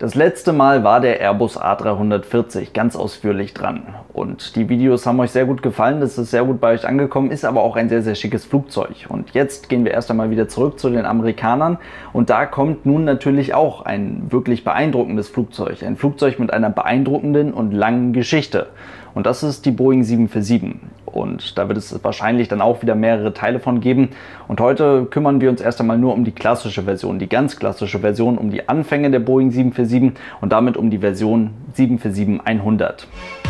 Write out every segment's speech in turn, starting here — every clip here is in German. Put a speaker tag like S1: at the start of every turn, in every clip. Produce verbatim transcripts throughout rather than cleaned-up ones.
S1: Das letzte Mal war der Airbus A dreihundertvierzig ganz ausführlich dran und die Videos haben euch sehr gut gefallen, das ist sehr gut bei euch angekommen, ist aber auch ein sehr, sehr schickes Flugzeug. Und jetzt gehen wir erst einmal wieder zurück zu den Amerikanern und da kommt nun natürlich auch ein wirklich beeindruckendes Flugzeug, ein Flugzeug mit einer beeindruckenden und langen Geschichte. Und das ist die Boeing sieben vier sieben. Und da wird es wahrscheinlich dann auch wieder mehrere Teile von geben. Und heute kümmern wir uns erst einmal nur um die klassische Version, die ganz klassische Version, um die Anfänge der Boeing sieben vier sieben und damit um die Version sieben vier sieben hundert.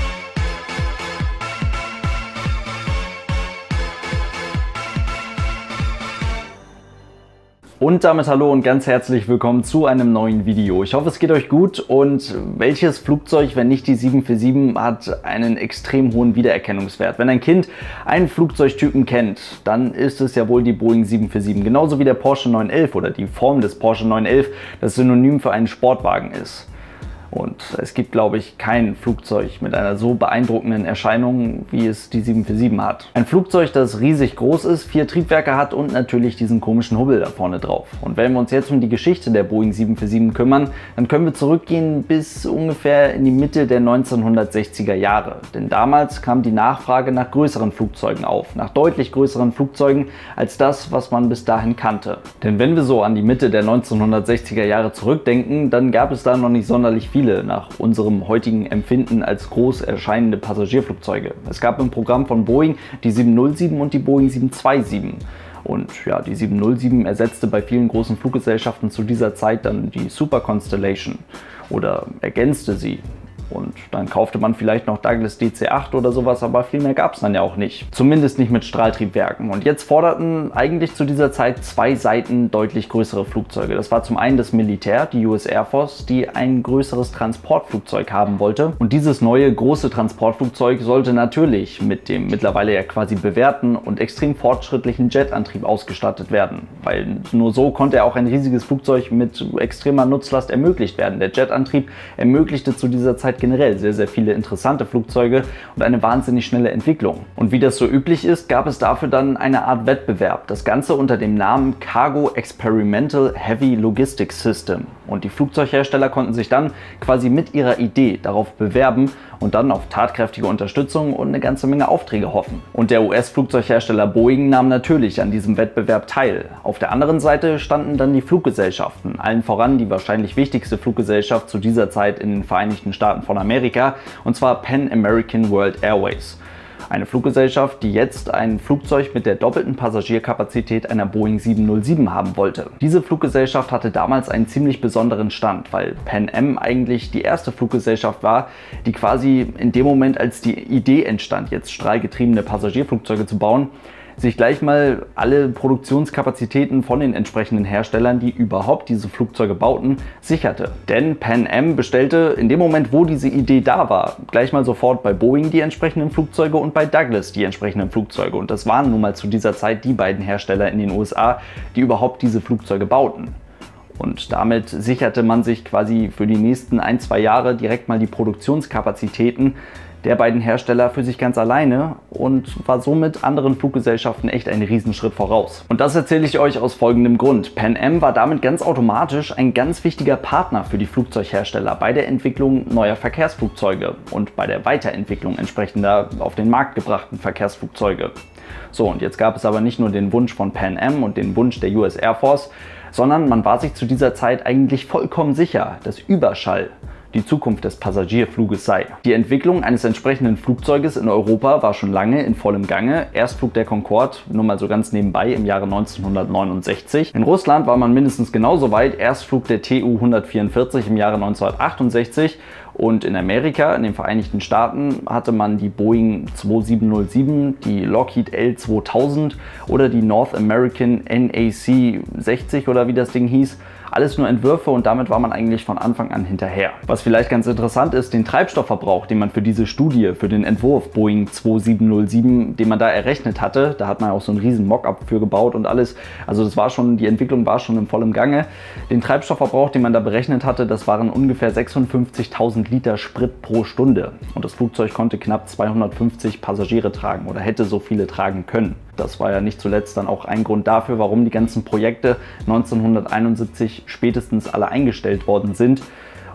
S1: Und damit hallo und ganz herzlich willkommen zu einem neuen Video. Ich hoffe, es geht euch gut und welches Flugzeug, wenn nicht die sieben vier sieben, hat einen extrem hohen Wiedererkennungswert. Wenn ein Kind einen Flugzeugtypen kennt, dann ist es ja wohl die Boeing sieben vier sieben. Genauso wie der Porsche neun elf oder die Form des Porsche neun elf das Synonym für einen Sportwagen ist. Und es gibt, glaube ich, kein Flugzeug mit einer so beeindruckenden Erscheinung, wie es die sieben vier sieben hat. Ein Flugzeug, das riesig groß ist, vier Triebwerke hat und natürlich diesen komischen Hubbel da vorne drauf. Und wenn wir uns jetzt um die Geschichte der Boeing sieben vier sieben kümmern, dann können wir zurückgehen bis ungefähr in die Mitte der neunzehnhundertsechziger Jahre. Denn damals kam die Nachfrage nach größeren Flugzeugen auf, nach deutlich größeren Flugzeugen als das, was man bis dahin kannte. Denn wenn wir so an die Mitte der neunzehnhundertsechziger Jahre zurückdenken, dann gab es da noch nicht sonderlich viele nach unserem heutigen Empfinden als groß erscheinende Passagierflugzeuge. Es gab im Programm von Boeing die sieben null sieben und die Boeing sieben zwei sieben. Und ja, die sieben null sieben ersetzte bei vielen großen Fluggesellschaften zu dieser Zeit dann die Super Constellation oder ergänzte sie. Und dann kaufte man vielleicht noch Douglas D C acht oder sowas, aber viel mehr gab es dann ja auch nicht. Zumindest nicht mit Strahltriebwerken. Und jetzt forderten eigentlich zu dieser Zeit zwei Seiten deutlich größere Flugzeuge. Das war zum einen das Militär, die U S Air Force, die ein größeres Transportflugzeug haben wollte. Und dieses neue große Transportflugzeug sollte natürlich mit dem mittlerweile ja quasi bewährten und extrem fortschrittlichen Jetantrieb ausgestattet werden. Weil nur so konnte er auch ein riesiges Flugzeug mit extremer Nutzlast ermöglicht werden. Der Jetantrieb ermöglichte zu dieser Zeit generell sehr, sehr viele interessante Flugzeuge und eine wahnsinnig schnelle Entwicklung. Und wie das so üblich ist, gab es dafür dann eine Art Wettbewerb. Das Ganze unter dem Namen Cargo Experimental Heavy Logistics System. Und die Flugzeughersteller konnten sich dann quasi mit ihrer Idee darauf bewerben und dann auf tatkräftige Unterstützung und eine ganze Menge Aufträge hoffen. Und der U S-Flugzeughersteller Boeing nahm natürlich an diesem Wettbewerb teil. Auf der anderen Seite standen dann die Fluggesellschaften, allen voran die wahrscheinlich wichtigste Fluggesellschaft zu dieser Zeit in den Vereinigten Staaten von Amerika, und zwar Pan American World Airways. Eine Fluggesellschaft, die jetzt ein Flugzeug mit der doppelten Passagierkapazität einer Boeing sieben null sieben haben wollte. Diese Fluggesellschaft hatte damals einen ziemlich besonderen Stand, weil Pan Am eigentlich die erste Fluggesellschaft war, die quasi in dem Moment, als die Idee entstand, jetzt strahlgetriebene Passagierflugzeuge zu bauen, sich gleich mal alle Produktionskapazitäten von den entsprechenden Herstellern, die überhaupt diese Flugzeuge bauten, sicherte. Denn Pan Am bestellte in dem Moment, wo diese Idee da war, gleich mal sofort bei Boeing die entsprechenden Flugzeuge und bei Douglas die entsprechenden Flugzeuge. Und das waren nun mal zu dieser Zeit die beiden Hersteller in den U S A, die überhaupt diese Flugzeuge bauten. Und damit sicherte man sich quasi für die nächsten ein, zwei Jahre direkt mal die Produktionskapazitäten der beiden Hersteller für sich ganz alleine und war somit anderen Fluggesellschaften echt einen Riesenschritt voraus. Und das erzähle ich euch aus folgendem Grund. Pan Am war damit ganz automatisch ein ganz wichtiger Partner für die Flugzeughersteller bei der Entwicklung neuer Verkehrsflugzeuge und bei der Weiterentwicklung entsprechender auf den Markt gebrachten Verkehrsflugzeuge. So, und jetzt gab es aber nicht nur den Wunsch von Pan Am und den Wunsch der U S Air Force, sondern man war sich zu dieser Zeit eigentlich vollkommen sicher, dass Überschall die Zukunft des Passagierfluges sei. Die Entwicklung eines entsprechenden Flugzeuges in Europa war schon lange in vollem Gange. Erstflug der Concorde, nur mal so ganz nebenbei, im Jahre neunzehnhundertneunundsechzig. In Russland war man mindestens genauso weit. Erstflug der T U hundertvierundvierzig im Jahre neunzehnhundertachtundsechzig. Und in Amerika, in den Vereinigten Staaten, hatte man die Boeing zwei sieben null sieben, die Lockheed L zweitausend oder die North American N A C sechzig oder wie das Ding hieß. Alles nur Entwürfe und damit war man eigentlich von Anfang an hinterher. Was vielleicht ganz interessant ist, den Treibstoffverbrauch, den man für diese Studie, für den Entwurf Boeing zwei sieben null sieben, den man da errechnet hatte, da hat man auch so einen riesen Mockup für gebaut und alles. Also das war schon, die Entwicklung war schon in vollem Gange. Den Treibstoffverbrauch, den man da berechnet hatte, das waren ungefähr sechsundfünfzigtausend Liter Sprit pro Stunde. Und das Flugzeug konnte knapp zweihundertfünfzig Passagiere tragen oder hätte so viele tragen können. Das war ja nicht zuletzt dann auch ein Grund dafür, warum die ganzen Projekte neunzehnhunderteinundsiebzig spätestens alle eingestellt worden sind.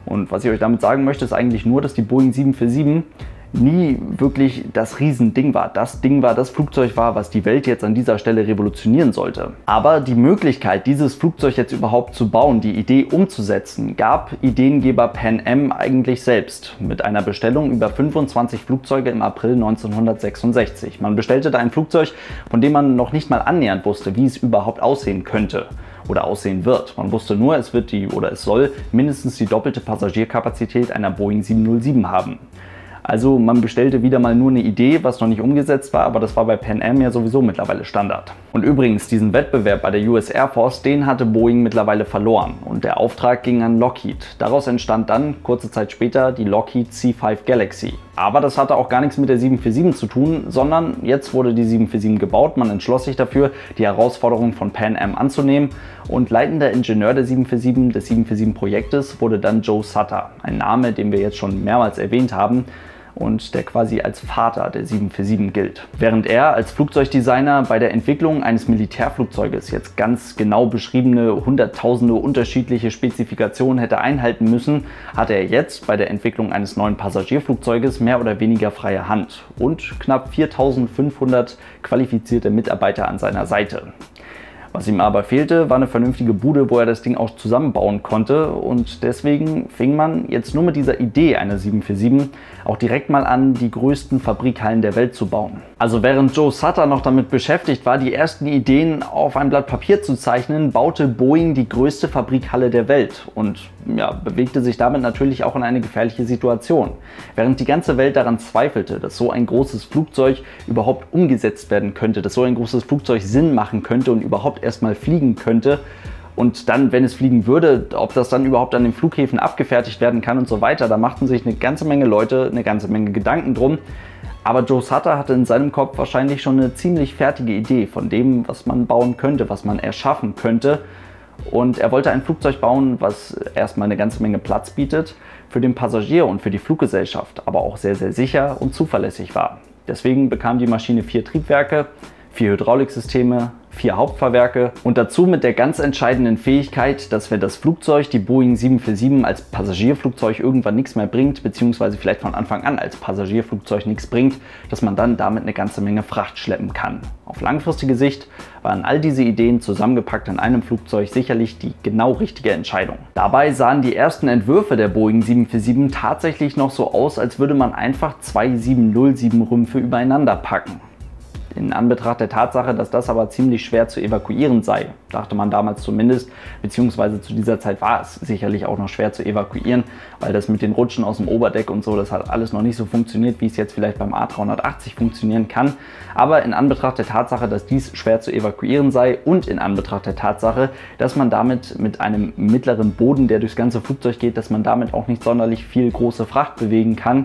S1: Und was ich euch damit sagen möchte, ist eigentlich nur, dass die Boeing sieben vier sieben nie wirklich das Riesending war. Das Ding war, das Flugzeug war, was die Welt jetzt an dieser Stelle revolutionieren sollte. Aber die Möglichkeit, dieses Flugzeug jetzt überhaupt zu bauen, die Idee umzusetzen, gab Ideengeber Pan Am eigentlich selbst mit einer Bestellung über fünfundzwanzig Flugzeuge im April neunzehnhundertsechsundsechzig. Man bestellte da ein Flugzeug, von dem man noch nicht mal annähernd wusste, wie es überhaupt aussehen könnte oder aussehen wird. Man wusste nur, es wird die oder es soll mindestens die doppelte Passagierkapazität einer Boeing sieben null sieben haben. Also man bestellte wieder mal nur eine Idee, was noch nicht umgesetzt war, aber das war bei Pan Am ja sowieso mittlerweile Standard. Und übrigens, diesen Wettbewerb bei der U S Air Force, den hatte Boeing mittlerweile verloren und der Auftrag ging an Lockheed. Daraus entstand dann kurze Zeit später die Lockheed C fünf Galaxy. Aber das hatte auch gar nichts mit der sieben vier sieben zu tun, sondern jetzt wurde die sieben vier sieben gebaut. Man entschloss sich dafür, die Herausforderung von Pan Am anzunehmen und leitender Ingenieur der sieben vier sieben, des sieben vier sieben Projektes wurde dann Joe Sutter, ein Name, den wir jetzt schon mehrmals erwähnt haben und der quasi als Vater der sieben vier sieben gilt. Während er als Flugzeugdesigner bei der Entwicklung eines Militärflugzeuges jetzt ganz genau beschriebene hunderttausende unterschiedliche Spezifikationen hätte einhalten müssen, hatte er jetzt bei der Entwicklung eines neuen Passagierflugzeuges mehr oder weniger freie Hand und knapp viertausendfünfhundert qualifizierte Mitarbeiter an seiner Seite. Was ihm aber fehlte, war eine vernünftige Bude, wo er das Ding auch zusammenbauen konnte und deswegen fing man jetzt nur mit dieser Idee einer sieben vier sieben auch direkt mal an, die größten Fabrikhallen der Welt zu bauen. Also während Joe Sutter noch damit beschäftigt war, die ersten Ideen auf ein Blatt Papier zu zeichnen, baute Boeing die größte Fabrikhalle der Welt und ja, bewegte sich damit natürlich auch in eine gefährliche Situation. Während die ganze Welt daran zweifelte, dass so ein großes Flugzeug überhaupt umgesetzt werden könnte, dass so ein großes Flugzeug Sinn machen könnte und überhaupt erstmal fliegen könnte und dann, wenn es fliegen würde, ob das dann überhaupt an den Flughäfen abgefertigt werden kann und so weiter, da machten sich eine ganze Menge Leute eine ganze Menge Gedanken drum. Aber Joe Sutter hatte in seinem Kopf wahrscheinlich schon eine ziemlich fertige Idee von dem, was man bauen könnte, was man erschaffen könnte. Und er wollte ein Flugzeug bauen, was erstmal eine ganze Menge Platz bietet für den Passagier und für die Fluggesellschaft, aber auch sehr, sehr sicher und zuverlässig war. Deswegen bekam die Maschine vier Triebwerke, vier Hydrauliksysteme, vier Hauptfahrwerke und dazu mit der ganz entscheidenden Fähigkeit, dass wenn das Flugzeug, die Boeing sieben vier sieben, als Passagierflugzeug irgendwann nichts mehr bringt, beziehungsweise vielleicht von Anfang an als Passagierflugzeug nichts bringt, dass man dann damit eine ganze Menge Fracht schleppen kann. Auf langfristige Sicht waren all diese Ideen zusammengepackt in einem Flugzeug sicherlich die genau richtige Entscheidung. Dabei sahen die ersten Entwürfe der Boeing sieben vier sieben tatsächlich noch so aus, als würde man einfach zwei sieben null sieben Rümpfe übereinander packen. In Anbetracht der Tatsache, dass das aber ziemlich schwer zu evakuieren sei, dachte man damals zumindest, beziehungsweise zu dieser Zeit war es sicherlich auch noch schwer zu evakuieren, weil das mit den Rutschen aus dem Oberdeck und so, das hat alles noch nicht so funktioniert, wie es jetzt vielleicht beim A dreihundertachtzig funktionieren kann. Aber in Anbetracht der Tatsache, dass dies schwer zu evakuieren sei und in Anbetracht der Tatsache, dass man damit mit einem mittleren Boden, der durchs ganze Flugzeug geht, dass man damit auch nicht sonderlich viel große Fracht bewegen kann,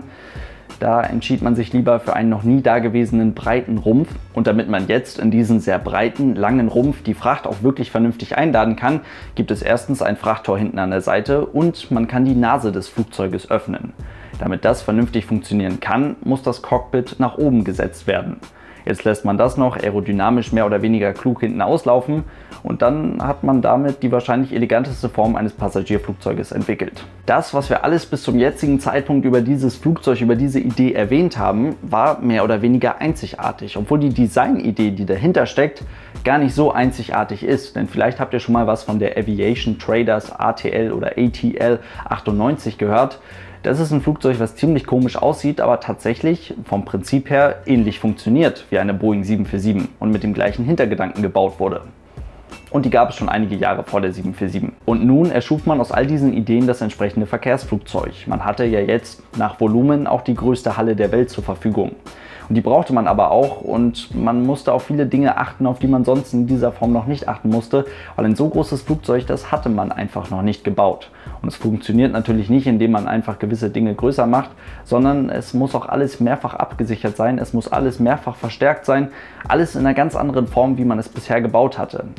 S1: da entschied man sich lieber für einen noch nie dagewesenen breiten Rumpf. Und damit man jetzt in diesen sehr breiten, langen Rumpf die Fracht auch wirklich vernünftig einladen kann, gibt es erstens ein Frachttor hinten an der Seite und man kann die Nase des Flugzeuges öffnen. Damit das vernünftig funktionieren kann, muss das Cockpit nach oben gesetzt werden. Jetzt lässt man das noch aerodynamisch mehr oder weniger klug hinten auslaufen und dann hat man damit die wahrscheinlich eleganteste Form eines Passagierflugzeuges entwickelt. Das, was wir alles bis zum jetzigen Zeitpunkt über dieses Flugzeug, über diese Idee erwähnt haben, war mehr oder weniger einzigartig, obwohl die Designidee, die dahinter steckt, gar nicht so einzigartig ist. Denn vielleicht habt ihr schon mal was von der Aviation Traders A T L oder A T L achtundneunzig gehört. Das ist ein Flugzeug, was ziemlich komisch aussieht, aber tatsächlich vom Prinzip her ähnlich funktioniert wie eine Boeing sieben vier sieben und mit dem gleichen Hintergedanken gebaut wurde. Und die gab es schon einige Jahre vor der sieben vier sieben. Und nun erschuf man aus all diesen Ideen das entsprechende Verkehrsflugzeug. Man hatte ja jetzt nach Volumen auch die größte Halle der Welt zur Verfügung. Und die brauchte man aber auch und man musste auf viele Dinge achten, auf die man sonst in dieser Form noch nicht achten musste, weil ein so großes Flugzeug, das hatte man einfach noch nicht gebaut. Und es funktioniert natürlich nicht, indem man einfach gewisse Dinge größer macht, sondern es muss auch alles mehrfach abgesichert sein, es muss alles mehrfach verstärkt sein, alles in einer ganz anderen Form, wie man es bisher gebaut hatte. Aber man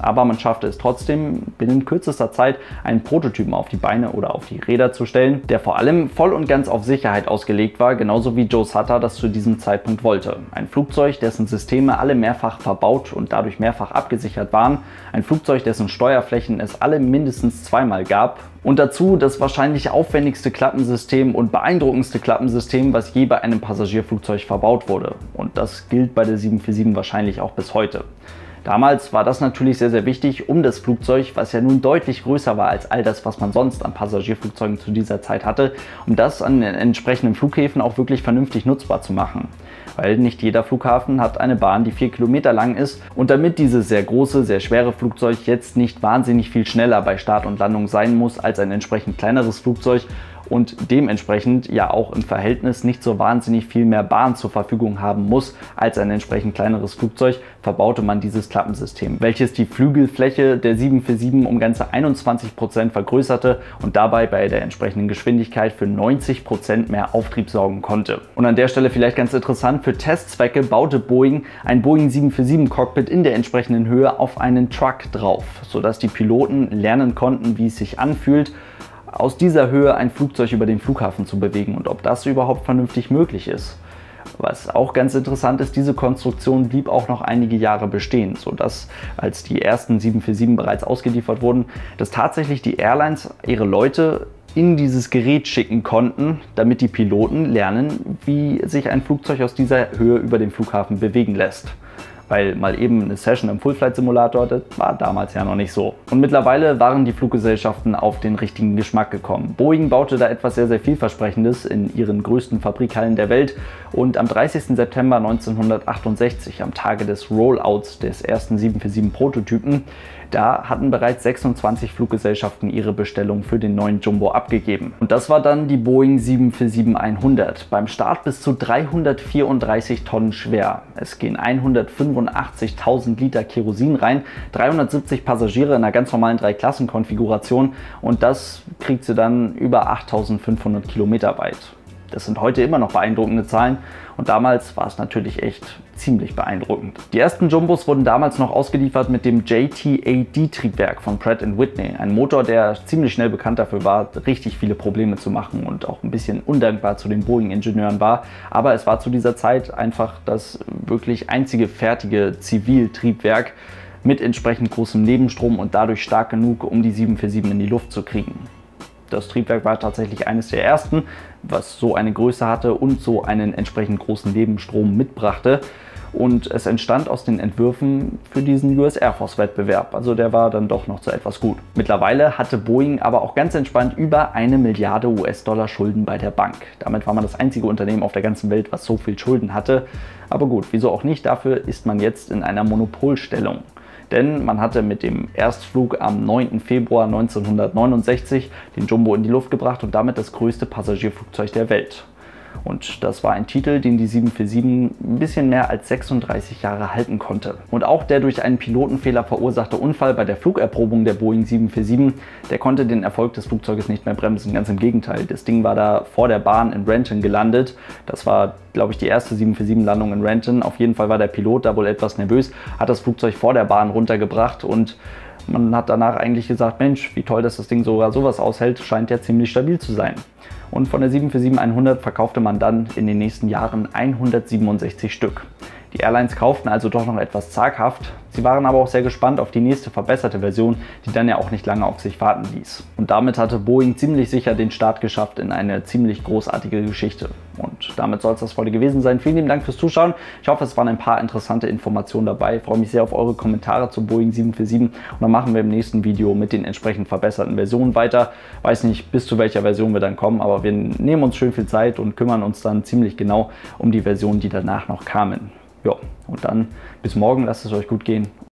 S1: schaffte es trotzdem, binnen kürzester Zeit einen Prototypen auf die Beine oder auf die Räder zu stellen, der vor allem voll und ganz auf Sicherheit ausgelegt war, genauso wie Joe Sutter das zu diesem Zeitpunkt wollte. Ein Flugzeug, dessen Systeme alle mehrfach verbaut und dadurch mehrfach abgesichert waren, ein Flugzeug, dessen Steuerflächen es alle mindestens zweimal gab, und dazu das wahrscheinlich aufwendigste Klappensystem und beeindruckendste Klappensystem, was je bei einem Passagierflugzeug verbaut wurde. Und das gilt bei der sieben vier sieben wahrscheinlich auch bis heute. Damals war das natürlich sehr, sehr wichtig, um das Flugzeug, was ja nun deutlich größer war als all das, was man sonst an Passagierflugzeugen zu dieser Zeit hatte, um das an den entsprechenden Flughäfen auch wirklich vernünftig nutzbar zu machen. Weil nicht jeder Flughafen hat eine Bahn, die vier Kilometer lang ist, und damit dieses sehr große, sehr schwere Flugzeug jetzt nicht wahnsinnig viel schneller bei Start und Landung sein muss als ein entsprechend kleineres Flugzeug und dementsprechend ja auch im Verhältnis nicht so wahnsinnig viel mehr Bahn zur Verfügung haben muss als ein entsprechend kleineres Flugzeug, verbaute man dieses Klappensystem, welches die Flügelfläche der sieben vier sieben um ganze einundzwanzig Prozent vergrößerte und dabei bei der entsprechenden Geschwindigkeit für neunzig Prozent mehr Auftrieb sorgen konnte. Und an der Stelle vielleicht ganz interessant, für Testzwecke baute Boeing ein Boeing sieben vier sieben Cockpit in der entsprechenden Höhe auf einen Truck drauf, sodass die Piloten lernen konnten, wie es sich anfühlt, aus dieser Höhe ein Flugzeug über den Flughafen zu bewegen und ob das überhaupt vernünftig möglich ist. Was auch ganz interessant ist, diese Konstruktion blieb auch noch einige Jahre bestehen, sodass, als die ersten sieben vier sieben bereits ausgeliefert wurden, dass tatsächlich die Airlines ihre Leute in dieses Gerät schicken konnten, damit die Piloten lernen, wie sich ein Flugzeug aus dieser Höhe über den Flughafen bewegen lässt. Weil mal eben eine Session im Full-Flight-Simulator, das war damals ja noch nicht so. Und mittlerweile waren die Fluggesellschaften auf den richtigen Geschmack gekommen. Boeing baute da etwas sehr, sehr vielversprechendes in ihren größten Fabrikhallen der Welt und am dreißigsten September neunzehnhundertachtundsechzig, am Tage des Rollouts des ersten sieben vier sieben Prototypen, da hatten bereits sechsundzwanzig Fluggesellschaften ihre Bestellung für den neuen Jumbo abgegeben. Und das war dann die Boeing sieben vier sieben hundert. Beim Start bis zu dreihundertvierunddreißig Tonnen schwer. Es gehen hundertfünfundachtzigtausend Liter Kerosin rein, dreihundertsiebzig Passagiere in einer ganz normalen Drei-Klassen-Konfiguration und das kriegt sie dann über achttausendfünfhundert Kilometer weit. Das sind heute immer noch beeindruckende Zahlen und damals war es natürlich echt ziemlich beeindruckend. Die ersten Jumbos wurden damals noch ausgeliefert mit dem J T A D-Triebwerk von Pratt and Whitney. Ein Motor, der ziemlich schnell bekannt dafür war, richtig viele Probleme zu machen und auch ein bisschen undankbar zu den Boeing-Ingenieuren war. Aber es war zu dieser Zeit einfach das wirklich einzige fertige Ziviltriebwerk mit entsprechend großem Nebenstrom und dadurch stark genug, um die sieben vier sieben in die Luft zu kriegen. Das Triebwerk war tatsächlich eines der ersten, was so eine Größe hatte und so einen entsprechend großen Nebenstrom mitbrachte. Und es entstand aus den Entwürfen für diesen U S Air Force Wettbewerb. Also der war dann doch noch zu etwas gut. Mittlerweile hatte Boeing aber auch ganz entspannt über eine Milliarde U S-Dollar Schulden bei der Bank. Damit war man das einzige Unternehmen auf der ganzen Welt, was so viel Schulden hatte. Aber gut, wieso auch nicht? Dafür ist man jetzt in einer Monopolstellung. Denn man hatte mit dem Erstflug am neunten Februar neunzehnhundertneunundsechzig den Jumbo in die Luft gebracht und damit das größte Passagierflugzeug der Welt. Und das war ein Titel, den die sieben vier sieben ein bisschen mehr als sechsunddreißig Jahre halten konnte. Und auch der durch einen Pilotenfehler verursachte Unfall bei der Flugerprobung der Boeing sieben vier sieben, der konnte den Erfolg des Flugzeuges nicht mehr bremsen. Ganz im Gegenteil, das Ding war da vor der Bahn in Renton gelandet. Das war, glaube ich, die erste sieben vier sieben Landung in Renton. Auf jeden Fall war der Pilot da wohl etwas nervös, hat das Flugzeug vor der Bahn runtergebracht und man hat danach eigentlich gesagt, Mensch, wie toll, dass das Ding sogar sowas aushält, scheint ja ziemlich stabil zu sein. Und von der sieben vier sieben hundert verkaufte man dann in den nächsten Jahren hundertsiebenundsechzig Stück. Die Airlines kauften also doch noch etwas zaghaft. Sie waren aber auch sehr gespannt auf die nächste verbesserte Version, die dann ja auch nicht lange auf sich warten ließ. Und damit hatte Boeing ziemlich sicher den Start geschafft in eine ziemlich großartige Geschichte. Und damit soll es das heute gewesen sein. Vielen lieben Dank fürs Zuschauen. Ich hoffe, es waren ein paar interessante Informationen dabei. Ich freue mich sehr auf eure Kommentare zu Boeing sieben vier sieben. Und dann machen wir im nächsten Video mit den entsprechend verbesserten Versionen weiter. Weiß nicht, bis zu welcher Version wir dann kommen, aber wir nehmen uns schön viel Zeit und kümmern uns dann ziemlich genau um die Versionen, die danach noch kamen. Ja, und dann bis morgen, lasst es euch gut gehen.